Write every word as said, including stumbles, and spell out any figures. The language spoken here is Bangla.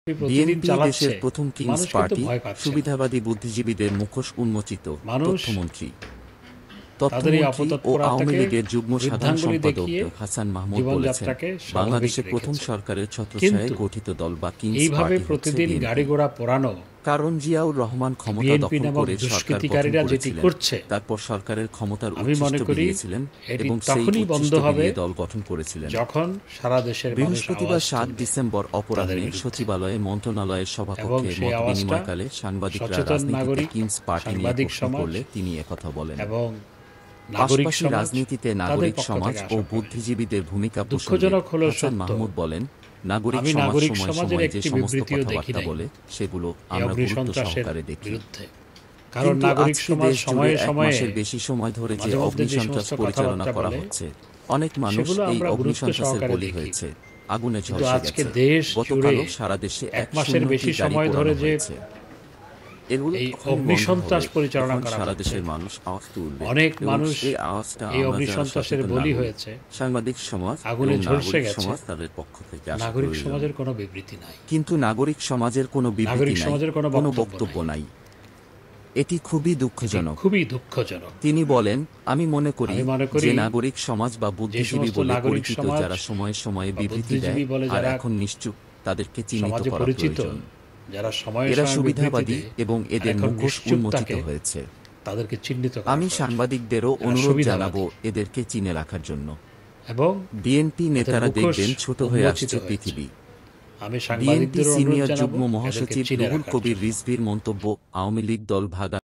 প্রতিদিন বিএনপি চালাচ্ছে, দেশের প্রথম কিংস মানুষ কিন্তু পার্টি, ভয় পাচ্ছে না। সুবিধাবাদী বুদ্ধিজীবীদের মুখোশ উন্মোচিত। মানুষ তথ্যমন্ত্রী তাদের এই তথ্যমন্ত্রী ও আওয়ামী অপতৎপরতাকে লীগের যুগ্ম সাধারণ বৃদ্ধাঙ্গুলি সম্পাদক দেখিয়ে হাসান মাহমুদ বলেছেন, জীবনযাত্রাকে স্বাভাবিক বাংলাদেশের প্রথম রেখেছে। সরকারের ছত্রছায়ায় কিন্তু গঠিত দল বা কিংস এইভাবে পার্টি হচ্ছে প্রতিদিন বিএনপি। গাড়ি ঘোড়া পোড়ানো কারণ জিয়াউর রহমান ক্ষমতা বিএনপি দখল নামক করে সরকার গঠন দুষ্কৃতিকারীরা যেটি করেছিলেন, করছে, তারপর সরকারের ক্ষমতার আমি মনে উচ্ছিষ্ট করি বিলিয়েছিলেন এটি এবং সেই তখনই বন্ধ উচ্ছিষ্ট হবে বিলিয়ে দল গঠন করেছিলেন। যখন সারা দেশের মানুষ বৃহস্পতিবার আওয়াজ সাত তুলবে ডিসেম্বর তাদের অপরাহ্নে বিরুদ্ধে। সচিবালয়ে মন্ত্রণালয়ের এবং সভাকক্ষে সেই আওয়াজটা মতবিনিময়কালে সাংবাদিকরা সচেতন রাজনীতিতে নাগরিক, কিংস পার্টি নিয়ে সাংবাদিক প্রশ্ন সমাজ করলে তিনি একথা বলেন। এবং নাগরিক পাশাপাশি সমাজ রাজনীতিতে তাদের নাগরিক পক্ষ সমাজ থেকে ও আশা করে। বুদ্ধিজীবীদের ভূমিকা প্রসঙ্গে দুঃখজনক হলো হাসান সত্য, মাহমুদ বলেন, নাগরিক আমি সমাজ নাগরিক সময় সমাজের সময় যে একটি সমস্ত বিবৃতিও দেখি কথাবার্তা নাই বলে সেগুলো এই আমরা গুরুত্ব অগ্নিসন্ত্রাসের সহকারে দেখি। বিরুদ্ধে। কারণ কিন্তু নাগরিক আজকে সমাজ দেশ জুড়ে সময়ে এক সময়ে মাসের বেশি সময় ধরে যে মাঝে মধ্যে যে অগ্নিসন্ত্রাস সমস্ত পরিচালনা কথাবার্তা করা বলে হচ্ছে, অনেক মানুষ সেগুলো এই আমরা গুরুত্ব অগ্নিসন্ত্রাসের সহকারে বলি দেখি। হয়েছে, আগুনে কিন্তু ঝলসে আজকে গেছে। দেশ জুড়ে গতকালও সারা দেশে এক মাসের একশোটি বেশি গাড়ি সময় ধরে পোড়ানো যে হয়েছে। এগুলো এই তখনই বন্ধ অগ্নিসন্ত্রাস হবে পরিচালনা যখন করা সারা হচ্ছে। দেশের মানুষ আওয়াজ তুলবে অনেক এবং মানুষ সেই আওয়াজটা এই আমরা যারা অগ্নিসন্ত্রাসের সচেতন বলি নাগরিক, হয়েছে, সাংবাদিক সমাজ আগুনে এবং ঝলসে নাগরিক গেছে। সমাজ তাদের পক্ষ থেকে আসা নাগরিক প্রয়োজন। সমাজের কোনো বিবৃতি নাই, কিন্তু নাগরিক সমাজের কোনো বিবৃতি নাগরিক নাই, সমাজের কোনো কোনো বক্তব্য বক্তব্য নাই। নাই। এটি খুবই এটি দুঃখজনক। খুবই দুঃখজনক। তিনি বলেন, আমি মনে করি আমি মনে করি যে নাগরিক সমাজ বা যে বুদ্ধিজীবী সমস্ত বলে নাগরিক পরিচিত সমাজ যারা সময়ে সময়ে বা বিবৃতি দেয় বুদ্ধিজীবী বলে আর যারা এখন নিশ্চুপ, তাদেরকে চিহ্নিত সমাজে করা পরিচিত, প্রয়োজন। যারা সময়ে এরা সময়ে বিবৃতি সুবিধাবাদী দেয় এবং আর এদের এখন মুখোশ নিশ্চুপ উন্মোচিত থাকে, হয়েছে। তাদেরকে চিহ্নিত করা আমি প্রয়োজন। সাংবাদিকদেরও যারা অনুরোধ সুবিধাবাদী জানাবো এদেরকে চিনে রাখার জন্য। এবং বিএনপি এদের নেতারা মুখোশ দেখবেন ছোট হয়ে উন্মোচিত আসছে হয়েছে। পৃথিবী। আমি বিএনপি সাংবাদিকদের অনুরোধ সিনিয়র জানাবো যুগ্ম এদেরকে মহাসচিব চিনে রুহুল রাখার কবির জন্য। রিজভীর মন্তব্য, আওয়ামী লীগ দল ভাগা